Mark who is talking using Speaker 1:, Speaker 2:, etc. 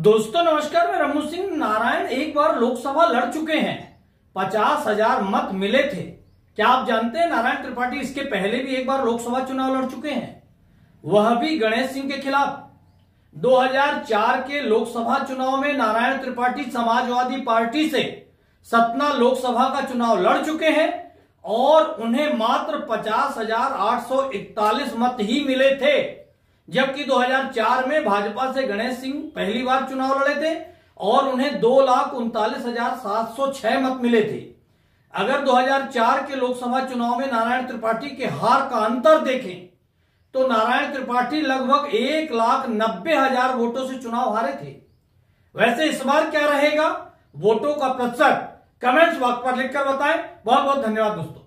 Speaker 1: दोस्तों नमस्कार, मैं रमू सिंह। नारायण एक बार लोकसभा लड़ चुके हैं, 50,000 मत मिले थे। क्या आप जानते हैं नारायण त्रिपाठी इसके पहले भी एक बार लोकसभा चुनाव लड़ चुके हैं, वह भी गणेश सिंह के खिलाफ। 2004 के लोकसभा चुनाव में नारायण त्रिपाठी समाजवादी पार्टी से सतना लोकसभा का चुनाव लड़ चुके हैं और उन्हें मात्र 50,841 मत ही मिले थे, जबकि 2004 में भाजपा से गणेश सिंह पहली बार चुनाव लड़े थे और उन्हें 2,39,706 मत मिले थे। अगर 2004 के लोकसभा चुनाव में नारायण त्रिपाठी के हार का अंतर देखें तो नारायण त्रिपाठी लगभग 1,90,000 वोटों से चुनाव हारे थे। वैसे इस बार क्या रहेगा वोटों का प्रतिशत, कमेंट्स बॉक्स पर लिखकर बताएं। बहुत बहुत धन्यवाद दोस्तों।